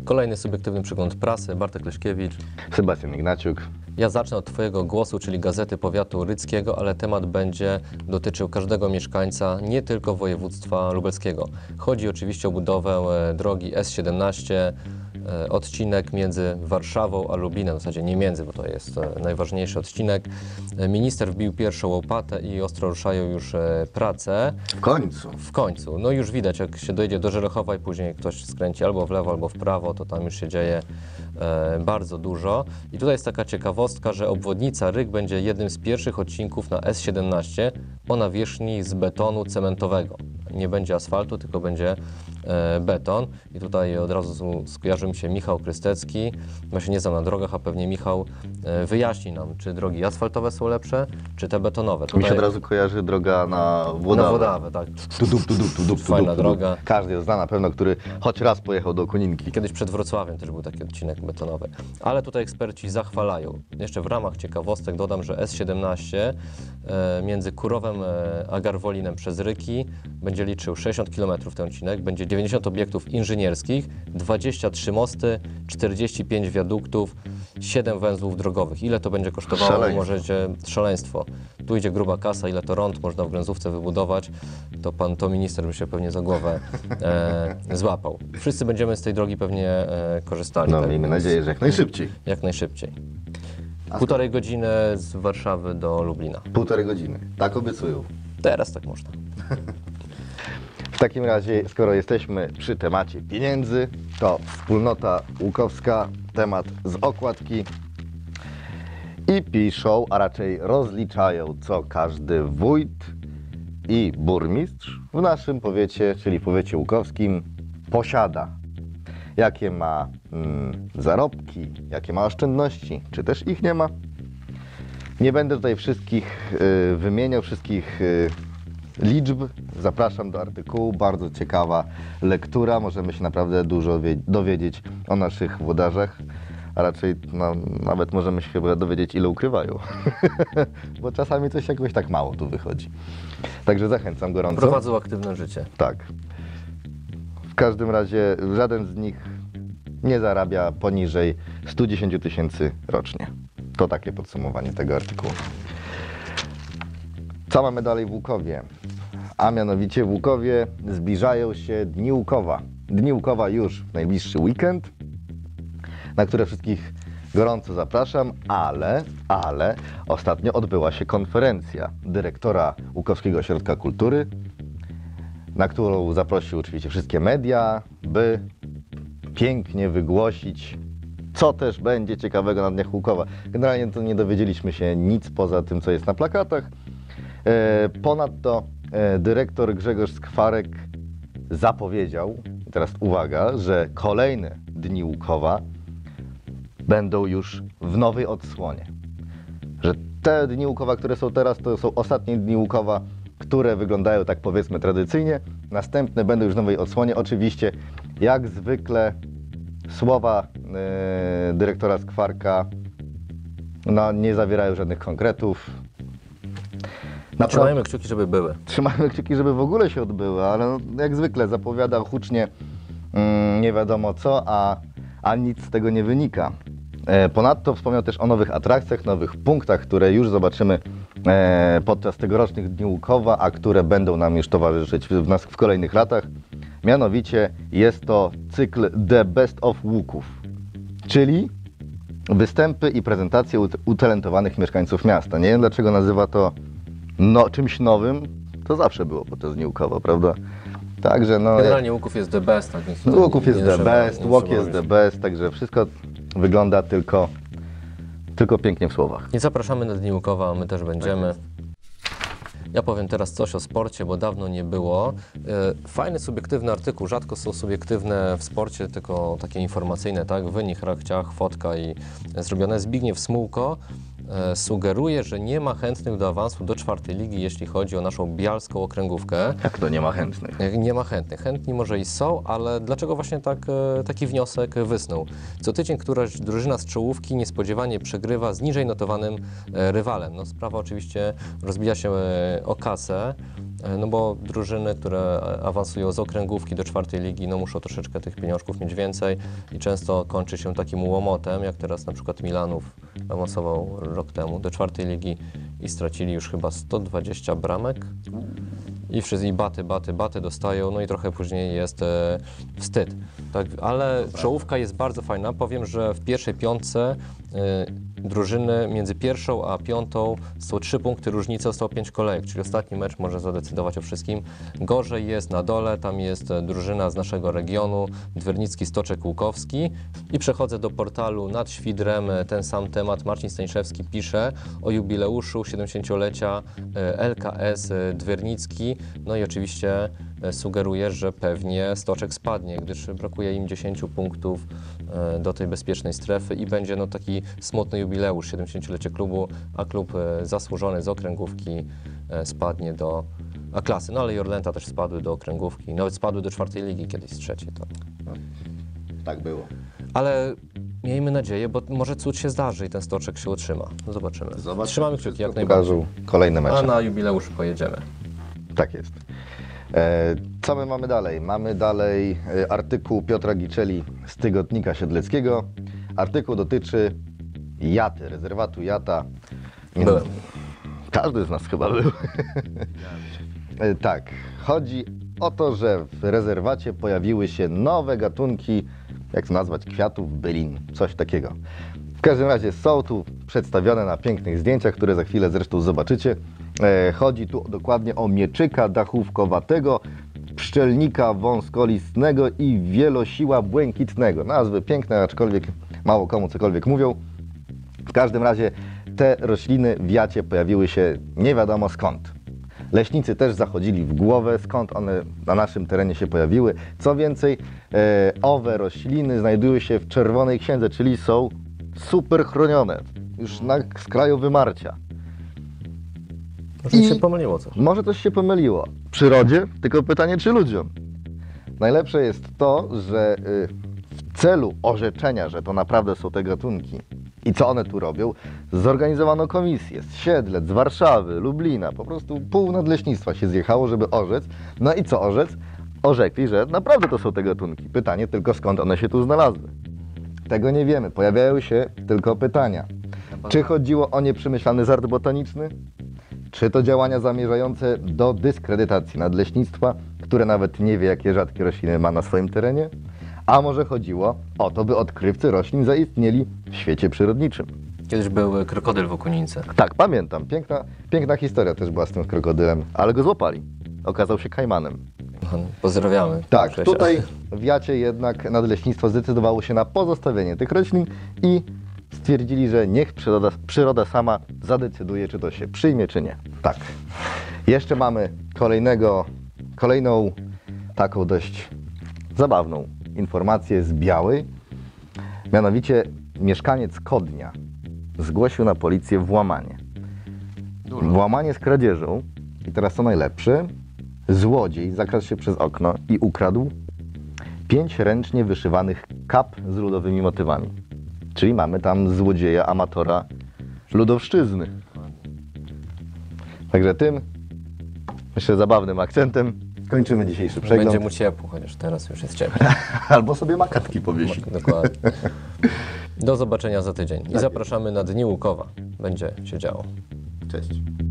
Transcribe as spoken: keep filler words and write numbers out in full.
Kolejny subiektywny przegląd prasy, Bartek Leśkiewicz. Sebastian Ignaciuk. Ja zacznę od Twojego głosu, czyli Gazety Powiatu Rydzkiego, ale temat będzie dotyczył każdego mieszkańca, nie tylko województwa lubelskiego. Chodzi oczywiście o budowę drogi S siedemnaście, odcinek między Warszawą a Lublinem, w zasadzie nie między, bo to jest najważniejszy odcinek. Minister wbił pierwszą łopatę i ostro ruszają już prace. W końcu. W końcu. No już widać, jak się dojdzie do Żelechowa i później ktoś skręci albo w lewo, albo w prawo, to tam już się dzieje e, bardzo dużo. I tutaj jest taka ciekawostka, że obwodnica Ryk będzie jednym z pierwszych odcinków na S siedemnaście o nawierzchni z betonu cementowego. Nie będzie asfaltu, tylko będzie e, beton. I tutaj od razu skojarzy mi się Michał Krystecki. Ja się nie znam na drogach, a pewnie Michał e, wyjaśni nam, czy drogi asfaltowe są lepsze, czy te betonowe. Tutaj... Mi się od razu kojarzy droga na Włodawę. Na Włodawę, tak. Tudup, tudup, tudup, Fajna tudup, droga. tudup. Każdy zna na pewno, który choć raz pojechał do Koninki. Kiedyś przed Wrocławiem też był taki odcinek betonowy. Ale tutaj eksperci zachwalają. Jeszcze w ramach ciekawostek dodam, że S siedemnaście e, między Kurowem e, a Garwolinem przez Ryki będzie liczył sześćdziesiąt kilometrów ten odcinek, będzie dziewięćdziesiąt obiektów inżynierskich, dwadzieścia trzy mosty, czterdzieści pięć wiaduktów, siedem węzłów drogowych. Ile to będzie kosztowało? Szaleństwo. Możecie szaleństwo. Tu idzie gruba kasa, ile to rąd można w Gręzówce wybudować, to pan to minister by się pewnie za głowę e, złapał. Wszyscy będziemy z tej drogi pewnie e, korzystali. No tak miejmy więc nadzieję, że jak najszybciej. Jak najszybciej. Półtorej godziny z Warszawy do Lublina. Półtorej godziny. Tak obiecują. Teraz tak można. W takim razie, skoro jesteśmy przy temacie pieniędzy, to wspólnota łukowska, temat z okładki. I piszą, a raczej rozliczają, co każdy wójt i burmistrz w naszym powiecie, czyli w powiecie łukowskim, posiada. Jakie ma mm, zarobki, jakie ma oszczędności, czy też ich nie ma. Nie będę tutaj wszystkich y, wymieniał, wszystkich y, liczb. Zapraszam do artykułu, bardzo ciekawa lektura. Możemy się naprawdę dużo dowiedzieć o naszych włodarzach. A raczej no, nawet możemy się chyba dowiedzieć, ile ukrywają. Bo czasami coś jakoś tak mało tu wychodzi. Także zachęcam gorąco. Prowadzą aktywne życie. Tak. W każdym razie żaden z nich nie zarabia poniżej stu dziesięciu tysięcy rocznie. To takie podsumowanie tego artykułu. Co mamy dalej w Łukowie? A mianowicie w Łukowie zbliżają się Dni Łukowa. Dni Łukowa już w najbliższy weekend, na które wszystkich gorąco zapraszam, ale, ale ostatnio odbyła się konferencja dyrektora Łukowskiego Ośrodka Kultury, na którą zaprosił oczywiście wszystkie media, by pięknie wygłosić, co też będzie ciekawego na Dniach Łukowa. Generalnie to nie dowiedzieliśmy się nic poza tym, co jest na plakatach. Ponadto dyrektor Grzegorz Skwarek zapowiedział, i teraz uwaga, że kolejne Dni Łukowa będą już w nowej odsłonie. Że te Dni Łukowa, które są teraz, to są ostatnie Dni Łukowa, które wyglądają tak powiedzmy tradycyjnie. Następne będą już w nowej odsłonie. Oczywiście, jak zwykle, słowa yy, dyrektora Skwarka no, nie zawierają żadnych konkretów. Naprawdę... Trzymajmy kciuki, żeby były. Trzymajmy kciuki, żeby w ogóle się odbyły, ale no, jak zwykle zapowiada hucznie yy, nie wiadomo co, a, a nic z tego nie wynika. Ponadto wspomniał też o nowych atrakcjach, nowych punktach, które już zobaczymy podczas tegorocznych Dni Łukowa, a które będą nam już towarzyszyć w, nas w kolejnych latach. Mianowicie jest to cykl The Best of Łuków, czyli występy i prezentacje utalentowanych mieszkańców miasta. Nie wiem, dlaczego nazywa to no, czymś nowym, to zawsze było podczas Dni Łukowa, prawda? Także no... Generalnie Łuków jest the best. Tak, więc Łuków jest nie the trzeba, best, nie Łok trzeba jest the robić. best, także wszystko wygląda tylko, tylko pięknie w słowach. I zapraszamy na Dni Łukowa, my też będziemy. Ja powiem teraz coś o sporcie, bo dawno nie było. Fajny, subiektywny artykuł, rzadko są subiektywne w sporcie, tylko takie informacyjne, tak? Wynik, charakciach, fotka i zrobione. Zbigniew Smułko e, sugeruje, że nie ma chętnych do awansu do czwartej ligi, jeśli chodzi o naszą bialską okręgówkę. Jak to nie ma chętnych? Nie ma chętnych. Chętni może i są, ale dlaczego właśnie tak, taki wniosek wysnuł? Co tydzień któraś drużyna z czołówki niespodziewanie przegrywa z niżej notowanym rywalem. No, sprawa oczywiście rozbija się o kasę. e, no bo drużyny, które awansują z okręgówki do czwartej ligi, no muszą troszeczkę tych pieniążków mieć więcej i często kończy się takim łomotem, jak teraz na przykład Milanów awansował rok temu do czwartej ligi i stracili już chyba sto dwadzieścia bramek. I wszyscy i baty, baty, baty dostają, no i trochę później jest e, wstyd. Tak, ale czołówka jest bardzo fajna. Powiem, że w pierwszej piątce e, drużyny między pierwszą a piątą są trzy punkty różnicy, zostało pięć kolejek, czyli ostatni mecz może zadecydować o wszystkim. Gorzej jest na dole, tam jest e, drużyna z naszego regionu, Dwernicki Stoczek Łukowski. I przechodzę do portalu nad Świdrem, e, ten sam temat. Marcin Staniszewski pisze o jubileuszu siedemdziesięciolecia e, L K S e, Dwernicki. No i oczywiście sugeruje, że pewnie Stoczek spadnie, gdyż brakuje im dziesięciu punktów do tej bezpiecznej strefy i będzie no taki smutny jubileusz, siedemdziesięciolecie klubu, a klub zasłużony z okręgówki spadnie do A-klasy. No ale Jorlęta też spadły do okręgówki, nawet spadły do czwartej ligi kiedyś z trzeciej. To. Tak było. Ale miejmy nadzieję, bo może cud się zdarzy i ten Stoczek się utrzyma. No zobaczymy. Zobaczymy. Trzymamy kciuki jak najbardziej. Pokażą kolejne mecze. A na jubileusz pojedziemy. Tak jest. E, co my mamy dalej? Mamy dalej e, artykuł Piotra Giczeli z Tygodnika Siedleckiego. Artykuł dotyczy Jaty, rezerwatu Jata. Byłem. Każdy z nas chyba był. e, tak. Chodzi o to, że w rezerwacie pojawiły się nowe gatunki, jak to nazwać, kwiatów, bylin, coś takiego. W każdym razie są tu przedstawione na pięknych zdjęciach, które za chwilę zresztą zobaczycie. E, chodzi tu dokładnie o mieczyka dachówkowatego, pszczelnika wąskolistnego i wielosiła błękitnego. Nazwy piękne, aczkolwiek mało komu cokolwiek mówią. W każdym razie te rośliny w Jacie pojawiły się nie wiadomo skąd. Leśnicy też zachodzili w głowę, skąd one na naszym terenie się pojawiły. Co więcej, e, owe rośliny znajdują się w Czerwonej Księdze, czyli są super chronione, już na skraju wymarcia. Może I się pomyliło coś. Może coś się pomyliło. W przyrodzie, tylko pytanie, czy ludziom. Najlepsze jest to, że y, w celu orzeczenia, że to naprawdę są te gatunki i co one tu robią, zorganizowano komisję z Siedlec, z Warszawy, Lublina. Po prostu pół nadleśnictwa się zjechało, żeby orzec. No i co orzec? Orzekli, że naprawdę to są te gatunki. Pytanie tylko, skąd one się tu znalazły. Tego nie wiemy. Pojawiają się tylko pytania. Czy chodziło o nieprzemyślany żart botaniczny? Czy to działania zamierzające do dyskredytacji nadleśnictwa, które nawet nie wie, jakie rzadkie rośliny ma na swoim terenie? A może chodziło o to, by odkrywcy roślin zaistnieli w świecie przyrodniczym? Kiedyś był krokodyl w Okunince. Tak, pamiętam. Piękna, piękna historia też była z tym krokodylem, ale go złapali. Okazał się kajmanem. Pozdrawiamy. Tak, Krzesia. tutaj w Jacie jednak nadleśnictwo zdecydowało się na pozostawienie tych roślin i stwierdzili, że niech przyroda, przyroda sama zadecyduje, czy to się przyjmie, czy nie. Tak. Jeszcze mamy kolejnego, kolejną taką dość zabawną informację z Białej. Mianowicie mieszkaniec Kodnia zgłosił na policję włamanie. Dużo. Włamanie z kradzieżą. I teraz co najlepsze, złodziej zakradł się przez okno i ukradł pięć ręcznie wyszywanych kap z ludowymi motywami. Czyli mamy tam złodzieja, amatora ludowszczyzny. Także tym, myślę, zabawnym akcentem kończymy dzisiejszy przegląd. Będzie mu ciepło, chociaż teraz już jest ciepło. Albo sobie makatki powiesi. Dokładnie. Do zobaczenia za tydzień. I zapraszamy na Dni Łukowa. Będzie się działo. Cześć.